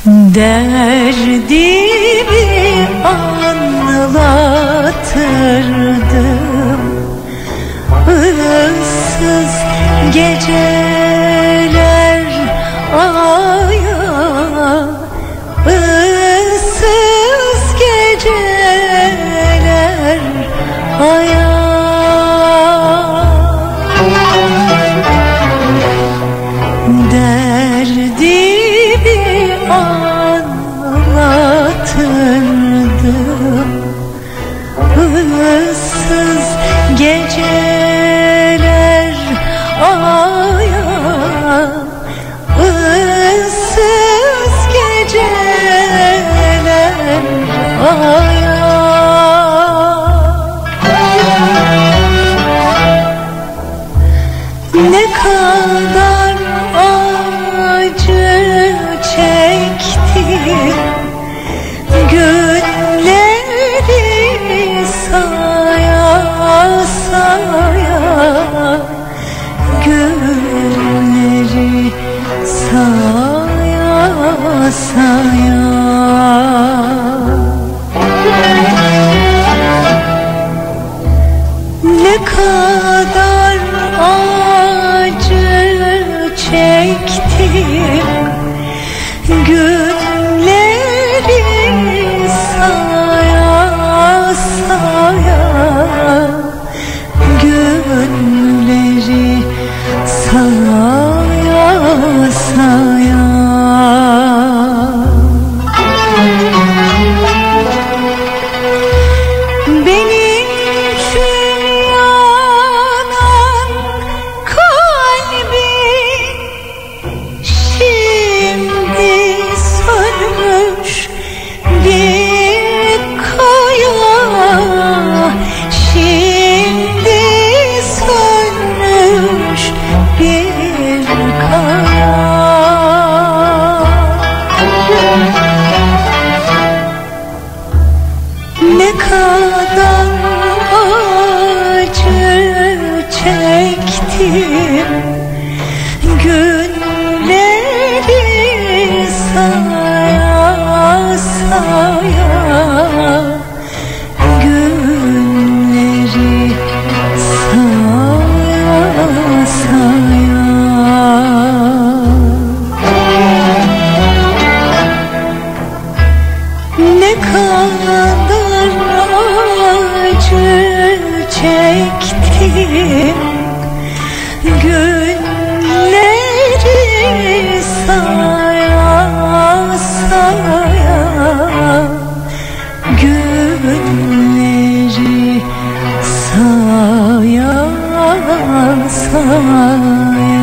Derdimi anlatırdım, ıssız geceler aya, ıssız geceler aya. Derdimi anlatırdım, ıssız geceler aya, ıssız geceler aya. Ne kadar acı çektim, günleri saya saya, günleri saya saya. Ne kadar acı çektim, günleri saya saya, günleri saya saya. Benim yanan kalbim şimdi sönmüş bir kaya, şimdi sönmüş bir kaya. Ne kadar acı çektim, günleri saya saya, günleri saya saya. Ne kadar acı çektim, günleri saya saya, günleri saya saya.